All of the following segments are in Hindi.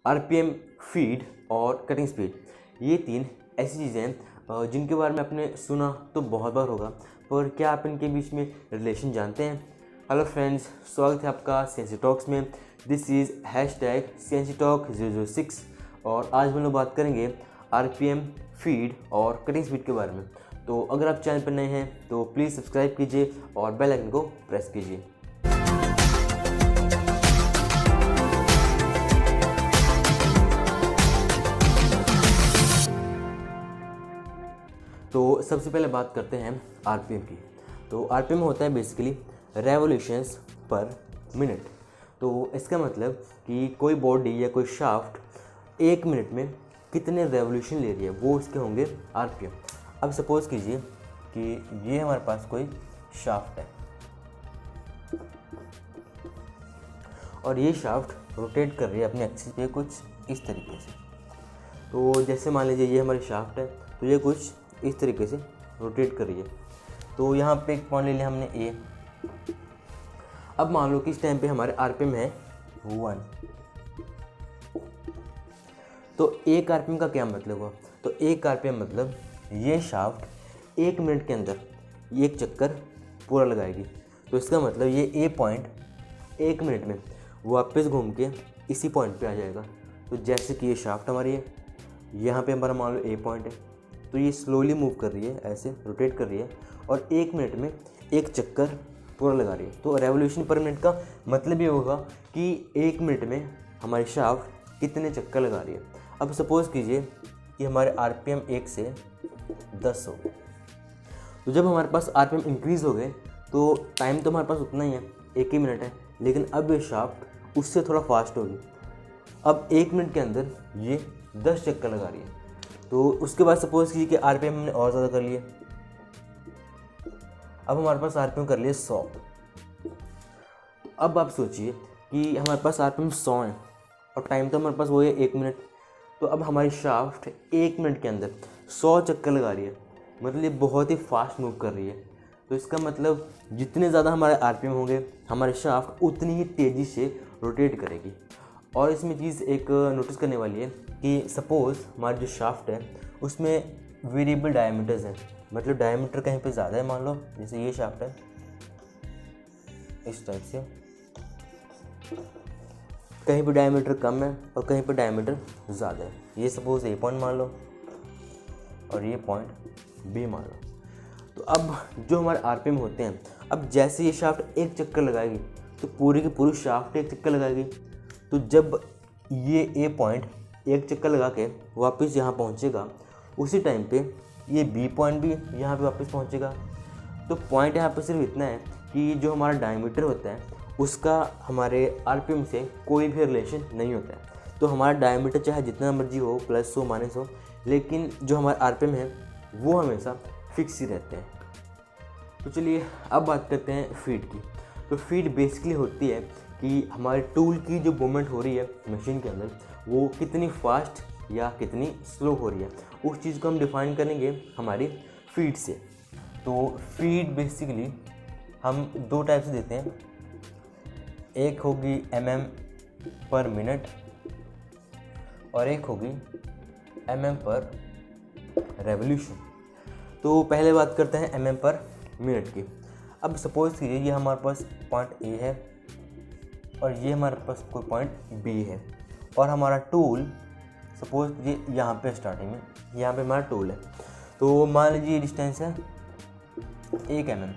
आरपीएम, फीड और कटिंग स्पीड, ये 3 ऐसी चीज़ें हैं जिनके बारे में आपने सुना तो बहुत बार होगा, पर क्या आप इनके बीच में रिलेशन जानते हैं? हेलो फ्रेंड्स, स्वागत है आपका सीएनसी टॉक्स में। दिस इज़ #CNCTalk006 और आज हम लोग बात करेंगे आरपीएम, फीड और कटिंग स्पीड के बारे में। तो अगर आप चैनल पर नए हैं तो प्लीज़ सब्सक्राइब कीजिए और बेल आइकन को प्रेस कीजिए। तो सबसे पहले बात करते हैं आरपीएम की। तो आरपीएम होता है बेसिकली रेवोल्यूशंस पर मिनट। तो इसका मतलब कि कोई बॉडी या कोई शाफ्ट 1 मिनट में कितने रेवोल्यूशन ले रही है, वो उसके होंगे आरपीएम। अब सपोज़ कीजिए कि ये हमारे पास कोई शाफ्ट है और ये शाफ्ट रोटेट कर रही है अपने एक्सिस पे कुछ इस तरीके से। तो जैसे मान लीजिए ये हमारी शाफ्ट है, तो ये कुछ इस तरीके से रोटेट कर रही है। तो यहाँ पे एक पॉइंट ले लिया हमने ए। अब मान लो कि इस टाइम पे हमारे आरपीएम है 1। तो 1 आरपीएम का क्या मतलब हुआ? तो 1 आरपीएम मतलब ये शाफ्ट 1 मिनट के अंदर एक चक्कर पूरा लगाएगी। तो इसका मतलब ये ए पॉइंट 1 मिनट में वापस घूम के इसी पॉइंट पे आ जाएगा। तो जैसे कि ये शाफ्ट हमारी है, यहाँ पे हमारा मान लो ए पॉइंट है, तो ये स्लोली मूव कर रही है, ऐसे रोटेट कर रही है और 1 मिनट में एक चक्कर पूरा लगा रही है। तो रेवोल्यूशन पर मिनट का मतलब ये होगा कि 1 मिनट में हमारी शाफ्ट कितने चक्कर लगा रही है। अब सपोज़ कीजिए कि हमारे आरपीएम 1 से 10 हो। तो जब हमारे पास आरपीएम इंक्रीज़ हो गए तो टाइम तो हमारे पास उतना ही है, 1 ही मिनट है, लेकिन अब ये शाफ्ट उससे थोड़ा फास्ट होगी। अब 1 मिनट के अंदर ये 10 चक्कर लगा रही है। तो उसके बाद सपोज़ कीजिए कि आरपीएम हमने और ज़्यादा कर लिए। अब हमारे पास आरपीएम कर लिए 100। अब आप सोचिए कि हमारे पास आरपीएम 100 है और टाइम तो हमारे पास वो है 1 मिनट। तो अब हमारी शाफ्ट 1 मिनट के अंदर 100 चक्कर लगा रही है, मतलब ये बहुत ही फास्ट मूव कर रही है। तो इसका मतलब जितने ज़्यादा हमारे आरपीएम होंगे, हमारी शाफ्ट उतनी ही तेज़ी से रोटेट करेगी। और इसमें चीज़ एक नोटिस करने वाली है कि सपोज़ हमारी जो शाफ्ट है उसमें वेरिएबल डायमीटर्स हैं, मतलब डायमीटर कहीं पे ज़्यादा है, मान लो जैसे ये शाफ्ट है इस टाइप से, कहीं पे डायमीटर कम है और कहीं पे डायमीटर ज़्यादा है। ये सपोज़ ए पॉइंट मान लो और ये पॉइंट बी मान लो। तो अब जो हमारे आरपीएम होते हैं, अब जैसे ये शाफ्ट एक चक्कर लगाएगी तो पूरी की पूरी शाफ्ट एक चक्कर लगाएगी। तो जब ये ए पॉइंट एक चक्कर लगा के वापस यहाँ पहुँचेगा, उसी टाइम पे ये बी पॉइंट भी यहाँ पे वापस पहुँचेगा। तो पॉइंट यहाँ पे सिर्फ इतना है कि जो हमारा डायमीटर होता है उसका हमारे आरपीएम से कोई भी रिलेशन नहीं होता है। तो हमारा डायमीटर चाहे जितना मर्जी हो, प्लस हो माइनस हो, लेकिन जो हमारा आरपीएम है वो हमेशा फिक्स ही रहते हैं। तो चलिए अब बात करते हैं फीड की। तो फीड बेसिकली होती है कि हमारे टूल की जो मूवमेंट हो रही है मशीन के अंदर, वो कितनी फास्ट या कितनी स्लो हो रही है, उस चीज़ को हम डिफ़ाइन करेंगे हमारी फीड से। तो फीड बेसिकली हम 2 टाइप से देते हैं, एक होगी mm पर मिनट और एक होगी mm पर रेवोल्यूशन। तो पहले बात करते हैं mm पर मिनट की। अब सपोज़ कीजिए ये हमारे पास पॉइंट ए है और ये हमारे पास कोई पॉइंट बी है और हमारा टूल सपोज़ कीजिए यहाँ पे स्टार्टिंग में, यहाँ पे हमारा टूल है। तो मान लीजिए ये डिस्टेंस है 1 mm।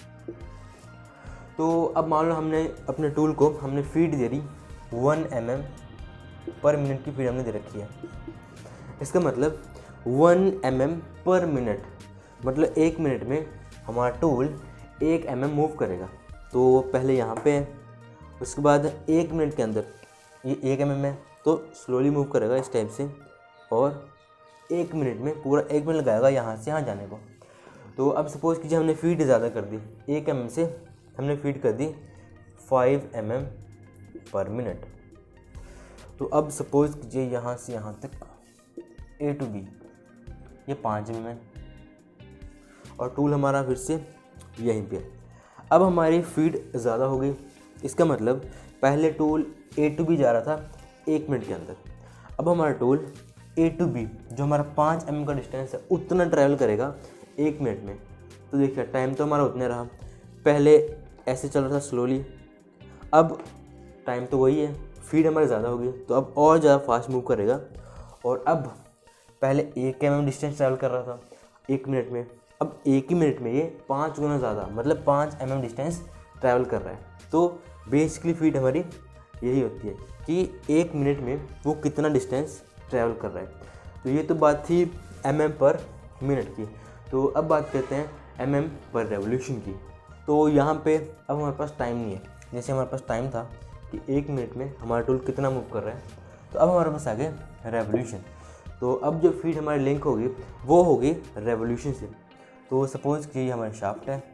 तो अब मान लो हमने अपने टूल को हमने फीड दे दी 1 mm पर मिनट की फीड हमने दे रखी है। इसका मतलब 1 mm पर मिनट, मतलब 1 मिनट में हमारा टूल 1 mm मूव करेगा। तो पहले यहाँ पे है, उसके बाद 1 मिनट के अंदर ये 1 mm है तो स्लोली मूव करेगा इस टाइप से और 1 मिनट में पूरा 1 मिनट लगाएगा यहाँ से यहाँ जाने को। तो अब सपोज़ कीजिए हमने फीड ज़्यादा कर दी, 1 mm से हमने फीड कर दी 5 mm पर मिनट। तो अब सपोज़ कीजिए यहाँ से यहाँ तक A to B ये 5 mm है और टूल हमारा फिर से यहीं पे। अब हमारी फीड ज़्यादा हो गई, इसका मतलब पहले टूल A to B जा रहा था 1 मिनट के अंदर, अब हमारा टूल A to B जो हमारा 5 mm का डिस्टेंस है उतना ट्रैवल करेगा 1 मिनट में। तो देखिए टाइम तो हमारा उतने रहा, पहले ऐसे चल रहा था स्लोली, अब टाइम तो वही है, स्पीड हमारी ज़्यादा होगी तो अब और ज़्यादा फास्ट मूव करेगा। और अब पहले 1 mm डिस्टेंस ट्रैवल कर रहा था 1 मिनट में, अब 1 ही मिनट में ये 5 गुना ज़्यादा मतलब 5 mm डिस्टेंस ट्रैवल कर रहा है। तो बेसिकली स्पीड हमारी यही होती है कि 1 मिनट में वो कितना डिस्टेंस ट्रैवल कर रहा है। तो ये तो बात थी mm पर मिनट की। तो अब बात करते हैं mm पर रेवोल्यूशन की। तो यहाँ पे अब हमारे पास टाइम नहीं है, जैसे हमारे पास टाइम था कि 1 मिनट में हमारा टूल कितना मूव कर रहा है, तो अब हमारे पास आ गए रेवोल्यूशन। तो अब जो फीड हमारी लिंक होगी वो होगी रेवोल्यूशन से। तो सपोज कि हमारा शाफ्ट है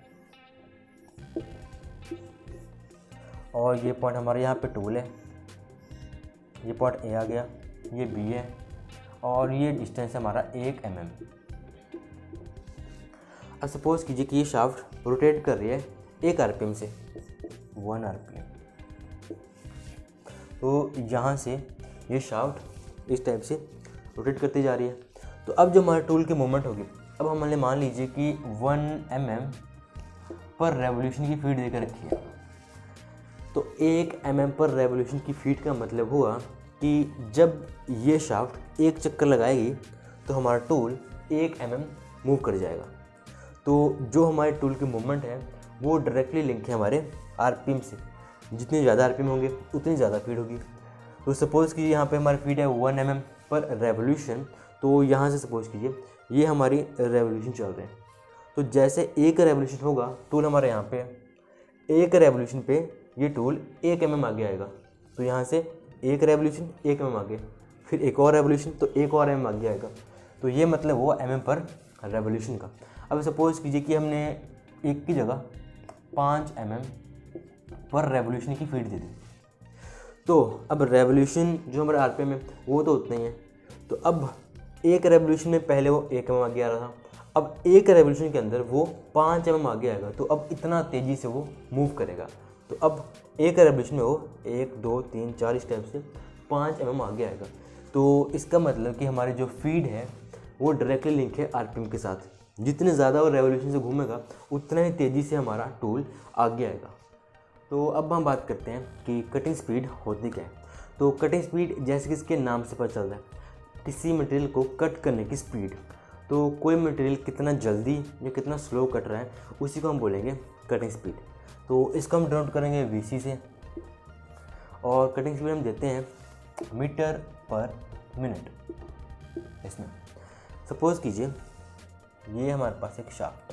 और ये पॉइंट हमारे यहाँ पे टूल है, ये पॉइंट A आ गया, ये B है और ये डिस्टेंस है हमारा 1 mm। अब सपोज कीजिए कि ये शाफ्ट रोटेट कर रही है 1 RPM से 1 RPM। तो यहाँ से ये शाफ्ट इस टाइप से रोटेट करती जा रही है। तो अब जो हमारे टूल की मूवमेंट होगी, अब हमने मान लीजिए कि 1 mm पर रेवोल्यूशन की फीड देकर रखी है। तो 1 mm पर रेवोल्यूशन की फीड का मतलब हुआ कि जब ये शाफ्ट एक चक्कर लगाएगी तो हमारा टूल 1 mm मूव कर जाएगा। तो जो हमारे टूल की मूवमेंट है वो डायरेक्टली लिंक है हमारे RPM से, जितने ज़्यादा RPM होंगे उतनी ज़्यादा फीड होगी। तो सपोज़ कीजिए यहाँ पे हमारी फीड है 1 mm पर रेवोल्यूशन, तो यहाँ से सपोज कीजिए ये हमारी रेवोल्यूशन चल रहे हैं। तो जैसे एक रेवोल्यूशन होगा टूल हमारे यहाँ पे, एक रेवोल्यूशन पे ये टूल 1 mm आगे आएगा। तो यहाँ से एक रेवोल्यूशन 1 mm आगे, फिर एक और रेवोल्यूशन तो 1 और mm आगे आएगा। तो ये मतलब हुआ mm पर रेवोल्यूशन का। अब सपोज़ कीजिए कि हमने एक की जगह 5 mm पर रेवोल्यूशन की फीड दे दी, तो अब रेवोल्यूशन जो हमारे RPM है वो तो उतना ही है। तो अब एक रेवोल्यूशन में पहले वो 1 mm आगे आ रहा था, अब एक रेवोल्यूशन के अंदर वो 5 mm आगे आएगा। तो अब इतना तेज़ी से वो मूव करेगा। तो अब एक रेवोल्यूशन में वो 1 2 3 4 इस टाइप से 5 mm आगे आएगा। तो इसका मतलब कि हमारी जो फीड है वो डायरेक्टली लिंक है RPM के साथ। जितने ज़्यादा वो रेवोल्यूशन से घूमेगा उतना ही तेज़ी से हमारा टूल आगे आएगा। तो अब हम बात करते हैं कि कटिंग स्पीड होती क्या है। तो कटिंग स्पीड जैसे कि इसके नाम से पता चल रहा है, किसी मटेरियल को कट करने की स्पीड। तो कोई मटेरियल कितना जल्दी या कितना स्लो कट रहा है उसी को हम बोलेंगे कटिंग स्पीड। तो इसको हम डिनोट करेंगे VC से, और कटिंग स्पीड हम देते हैं मीटर पर मिनट। इसमें सपोज़ कीजिए ये हमारे पास एक शाफ्ट है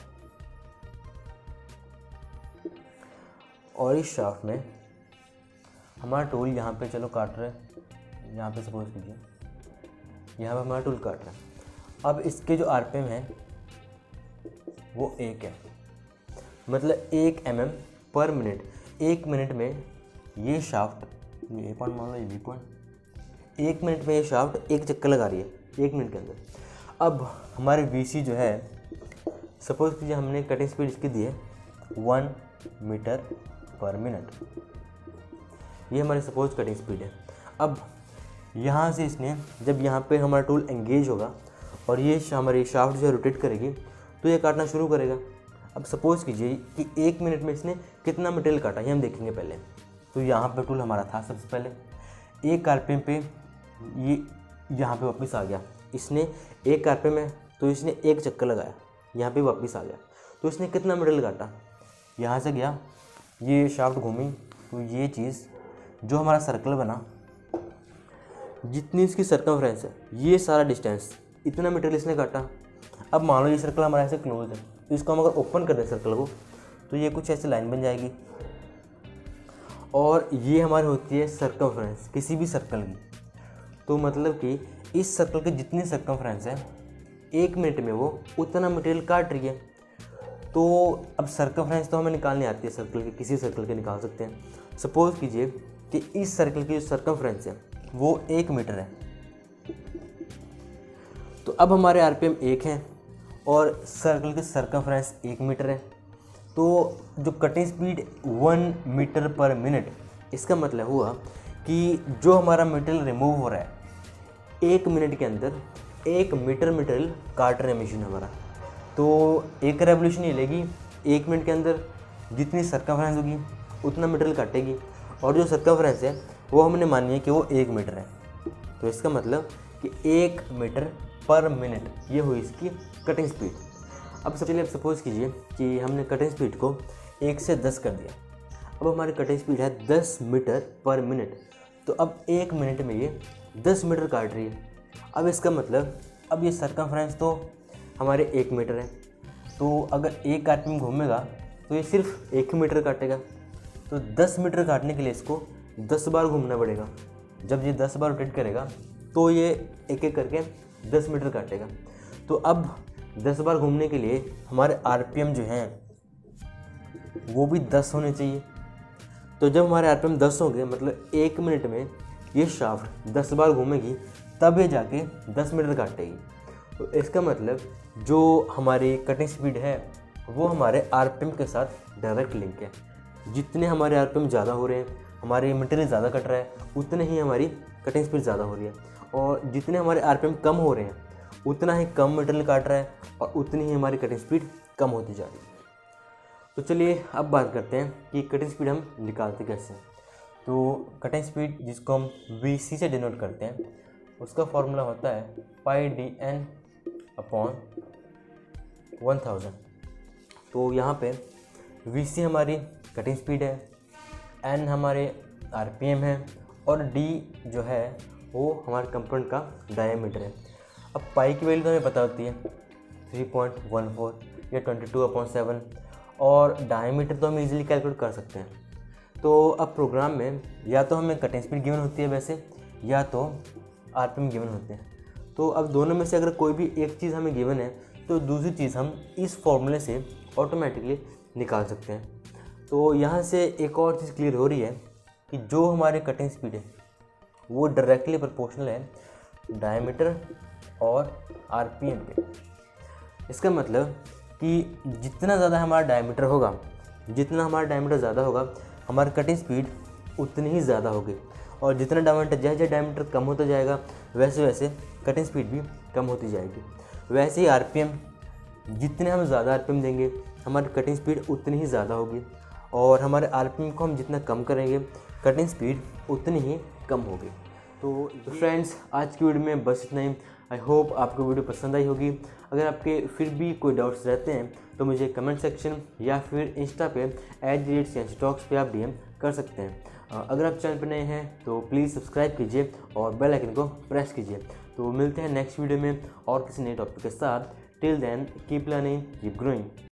और इस शाफ्ट में हमारा टूल यहाँ पे चलो काट रहा है, यहाँ पे सपोज कीजिए यहाँ पे हमारा टूल काट रहा है। अब इसके जो RPM है वो 1 है, मतलब 1 mm पर मिनट। 1 मिनट में ये शाफ्ट, ये पॉइंट मान लो, ये पॉइंट, 1 मिनट में ये शाफ्ट एक चक्कर लगा रही है 1 मिनट के अंदर। अब हमारे VC जो है, सपोज कीजिए हमने कटिंग स्पीड इसकी दी है 1 मीटर पर मिनट, ये हमारी सपोज कटिंग स्पीड है। अब यहाँ से इसने जब यहाँ पे हमारा टूल एंगेज होगा और ये हमारी शाफ्ट जो रोटेट करेगी तो ये काटना शुरू करेगा। अब सपोज़ कीजिए कि 1 मिनट में इसने कितना मटेरियल काटा ये हम देखेंगे पहले। तो यहाँ पे टूल हमारा था सबसे पहले 1 RPM पे, ये यहाँ पे वापस आ गया। इसने 1 RPM है तो इसने एक चक्कर लगाया, यहाँ पे वापस आ गया। तो इसने कितना मटेरियल काटा, यहाँ से गया, ये शाफ्ट घूमी, तो ये चीज़ जो हमारा सर्कल बना, जितनी इसकी सर्कमफ्रेंस है, ये सारा डिस्टेंस, इतना मटेरियल इसने काटा। अब मान लो ये सर्कल हमारा ऐसे क्लोज है, तो इसको हम अगर ओपन कर दें सर्कल को तो ये कुछ ऐसे लाइन बन जाएगी, और ये हमारी होती है सर्कमफ्रेंस किसी भी सर्कल की। तो मतलब कि इस सर्कल की जितनी सर्कमफ्रेंस है 1 मिनट में वो उतना मटेरियल काट रही है। तो अब सर्कमफ्रेंस तो हमें निकालनी आती है, सर्कल के किसी सर्कल के निकाल सकते हैं। सपोज़ कीजिए कि इस सर्कल की जो सर्कमफ्रेंस है वो 1 मीटर है। तो अब हमारे RPM 1 है और सर्कल की सर्कमफ्रेंस 1 मीटर है। तो जो cutting speed 1 metre per minute, इसका मतलब हुआ कि जो हमारा मटेरियल रिमूव हो रहा है 1 मिनट के अंदर 1 मीटर मटेरियल काट रहे हैं मशीन हमारा। तो एक रेवोल्यूशन ये लेगी 1 मिनट के अंदर जितनी सर्कमफ्रेंस होगी उतना मटेरियल काटेगी, और जो सर्कमफ्रेंस है वो हमने मानी है कि वो 1 मीटर है। तो इसका मतलब कि 1 मीटर पर मिनट ये हुई इसकी कटिंग स्पीड। अब चलिए अब सपोज़ कीजिए कि हमने कटिंग स्पीड को 1 से 10 कर दिया। अब हमारी कटिंग स्पीड है 10 मीटर पर मिनट। तो अब 1 मिनट में ये 10 मीटर काट रही है। अब इसका मतलब अब ये सर्कमफ्रेंस तो हमारे 1 मीटर है, तो अगर 1 आरपीएम घूमेगा तो ये सिर्फ 1 मीटर काटेगा। तो 10 मीटर काटने के लिए इसको 10 बार घूमना पड़ेगा। जब ये 10 बार रोटेट करेगा तो ये एक एक करके 10 मीटर काटेगा। तो अब 10 बार घूमने के लिए हमारे आरपीएम जो हैं वो भी 10 होने चाहिए। तो जब हमारे आरपीएम 10 होंगे मतलब 1 मिनट में ये शाफ्ट 10 बार घूमेगी, तब ये जाके 10 मीटर काटेगी। तो इसका मतलब जो हमारी कटिंग स्पीड है वो हमारे आरपीएम के साथ डायरेक्ट लिंक है। जितने हमारे आरपीएम ज़्यादा हो रहे हैं, हमारे मटेरियल ज़्यादा कट रहा है, उतने ही हमारी कटिंग स्पीड ज़्यादा हो रही है। और जितने हमारे आरपीएम कम हो रहे हैं उतना ही कम मटेरियल काट रहा है और उतनी ही हमारी कटिंग स्पीड कम होती जा रही है। तो चलिए अब बात करते हैं कि कटिंग स्पीड हम निकालते कैसे। तो कटिंग स्पीड जिसको हम VC से डिनोट करते हैं उसका फॉर्मूला होता है πdn/1000। तो यहाँ पे VC हमारी कटिंग स्पीड है, N हमारे आरपीएम है और D जो है वो हमारे कंपोनेंट का डायमीटर है। अब पाई की वैल्यू तो हमें पता होती है 3.14 या 22/7, और डायमीटर तो हम इजीली कैलकुलेट कर सकते हैं। तो अब प्रोग्राम में या तो हमें कटिंग स्पीड गिवन होती है वैसे, या तो आरपीएम गिवन होते हैं। तो अब दोनों में से अगर कोई भी एक चीज़ हमें गिवन है तो दूसरी चीज़ हम इस फॉर्मूले से ऑटोमेटिकली निकाल सकते हैं। तो यहाँ से एक और चीज़ क्लियर हो रही है कि जो हमारे कटिंग स्पीड है वो डायरेक्टली प्रोपोर्शनल है डायमीटर और आरपीएम के। इसका मतलब कि जितना ज़्यादा हमारा डायमीटर होगा, जितना हमारा डायमीटर ज़्यादा होगा हमारी कटिंग स्पीड उतनी ही ज़्यादा होगी, और जितना डायमीटर जैसे डायमीटर कम होता जाएगा वैसे वैसे कटिंग स्पीड भी कम होती जाएगी। वैसे ही आरपीएम, जितने हम ज़्यादा आरपीएम देंगे हमारी कटिंग स्पीड उतनी ही ज़्यादा होगी, और हमारे आरपीएम को हम जितना कम करेंगे कटिंग स्पीड उतनी ही कम होगी। तो फ्रेंड्स आज की वीडियो में बस इतना ही। आई होप आपको वीडियो पसंद आई होगी। अगर आपके फिर भी कोई डाउट्स रहते हैं तो मुझे कमेंट सेक्शन या फिर इंस्टा पे @CNCTalks पे आप DM कर सकते हैं। अगर आप चैनल पर नए हैं तो प्लीज़ सब्सक्राइब कीजिए और बेल आइकन को प्रेस कीजिए। तो मिलते हैं नेक्स्ट वीडियो में और किसी नए टॉपिक के साथ। Till then keep learning, keep growing.